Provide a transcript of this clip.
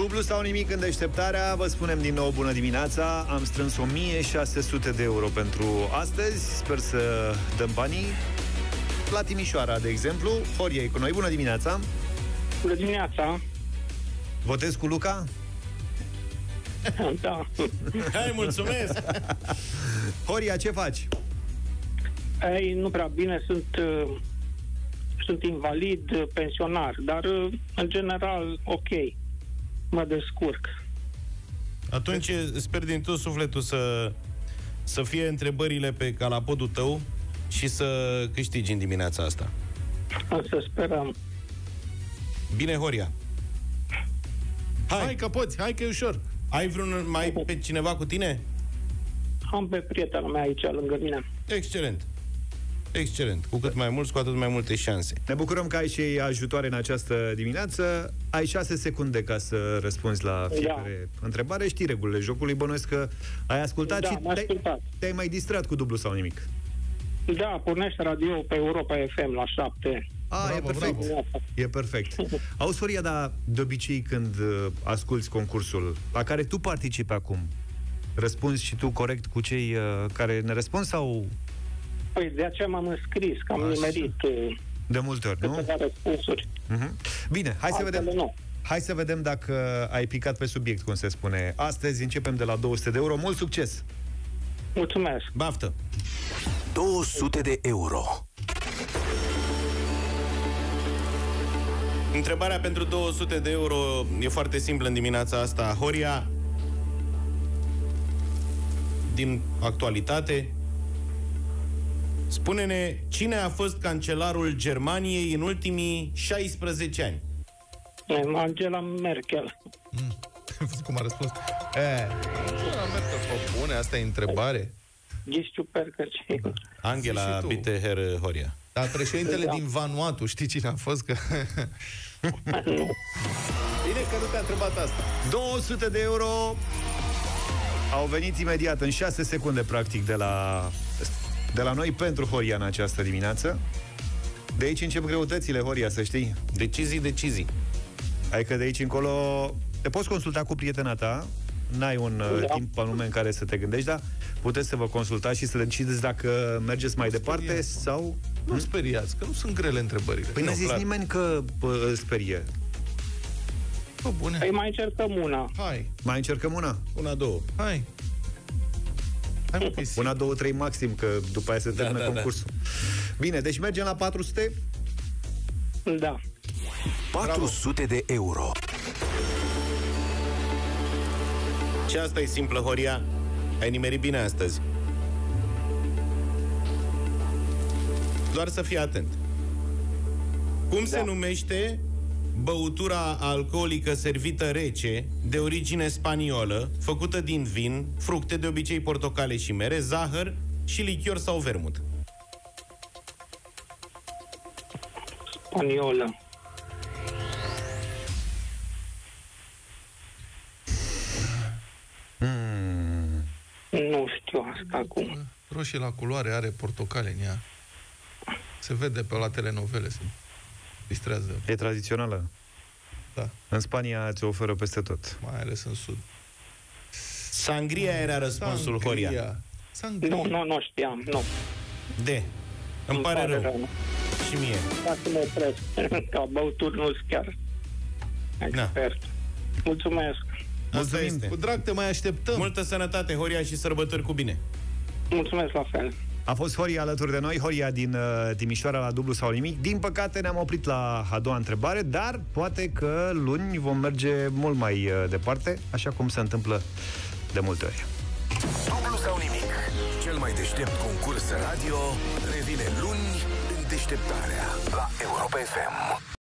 Dublu sau nimic în deșteptarea. Vă spunem din nou bună dimineața. Am strâns 1600 de euro pentru astăzi. Sper să dăm banii la Timișoara, de exemplu. Horia e cu noi, bună dimineața. Bună dimineața. Votez cu Luca? Da. Hai, mulțumesc. Horia, ce faci? Ei, nu prea bine, sunt invalid, pensionar, dar în general ok. Mă descurc. Atunci sper din tot sufletul să fie întrebările pe calapodul tău și să câștigi în dimineața asta. Să sperăm. Bine, Horia. Hai că poți, hai că e ușor. Ai mai pe cineva cu tine? Am pe prietena mea aici, lângă mine. Excelent. Excelent. Cu cât mai mulți, cu atât mai multe șanse. Ne bucurăm că ai și ajutoare în această dimineață. Ai 6 secunde ca să răspunzi la fiecare întrebare. Știi regulile jocului, bănuiesc că ai ascultat și te-ai mai distrat cu Dublu sau nimic. Da, pornește radio pe Europa FM la 7. Bravo, e perfect. Bravo. E perfect. Auzi, Horia, dar de obicei când asculți concursul la care tu participi acum, răspunzi și tu corect cu cei care ne răspund sau... Păi de aceea m-am înscris, că am nimerit de multe ori, nu? Răspunsuri. Bine, hai să vedem dacă ai picat pe subiect, cum se spune. Astăzi începem de la 200 de euro. Mult succes! Mulțumesc! Baftă! 200 de euro. Întrebarea pentru 200 de euro e foarte simplă în dimineața asta. Horia, din actualitate, spune-ne cine a fost cancelarul Germaniei în ultimii 16 ani? Angela Merkel. Cum a răspuns? Angela Merkel, bune, asta e întrebare. Angela Bitteher, Horia. Dar președintele din Vanuatu, știi cine a fost? Că... Bine că nu te-a întrebat asta. 200 de euro au venit imediat, în 6 secunde, practic, de la noi pentru Horia în această dimineață. De aici încep greutățile, Horia, să știi. Decizii. Adică de aici încolo te poți consulta cu prietena ta. N-ai un timp anume în care să te gândești, dar puteți să vă consultați și să decideți dacă mergeți mai departe sau... Nu speriați, că nu sunt grele întrebările. Păi n-a zis nimeni că îl sperie. Bune. Păi mai încercăm una. Hai. Mai încercăm una? Una, două. Hai. Una, două, trei maxim, că după aia se termină concursul. Bine, deci mergem la 400? Da. 400 de euro. Și asta e simplă, Horia. Ai nimerit bine astăzi. Doar să fii atent. Cum se numește băutura alcoolică servită rece, de origine spaniolă, făcută din vin, fructe, de obicei portocale și mere, zahăr și lichior sau vermut? Spaniolă. Nu știu asta acum. Roșie la culoare, are portocale în ea. Se vede pe la telenovele, se distrează. E tradițională. Da. În Spania ți-o oferă peste tot. Mai ales în sud. Sangria era răspunsul, Horia. Nu știam, nu. Îmi pare rău. Și mie. Ca să mă opresc. Ca băuturi nu-s chiar expert. Mulțumesc. Mulțumim. Cu drag te mai așteptăm. Multă sănătate, Horia, și sărbători cu bine. Mulțumesc la fel. A fost Horia alături de noi, Horia din Timișoara la Dublu sau nimic. Din păcate ne-am oprit la a doua întrebare, dar poate că luni vom merge mult mai departe, așa cum se întâmplă de multe ori. Dublu sau nimic, cel mai deștept concurs radio, revine luni în deșteptarea la Europa FM.